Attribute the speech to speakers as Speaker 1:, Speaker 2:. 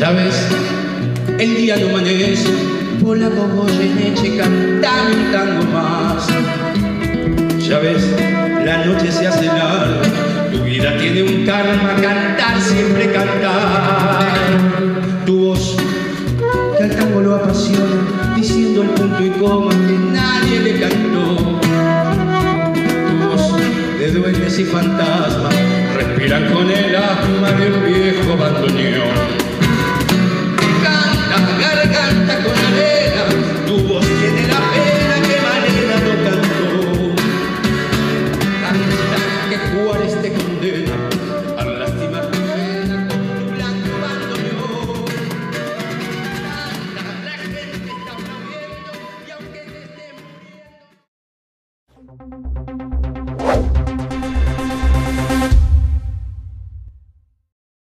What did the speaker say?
Speaker 1: Sabes, el día no amanece, Polaco, Goyeneche cantan un tango más. Ya ves, la noche se hace larga, tu vida tiene un karma, cantar, siempre cantar. Tu voz, que al tango lo apasiona, diciendo el punto y coma que nadie le cantó. Tu voz de duendes y fantasmas respiran con el asma de un viejo bandoneón.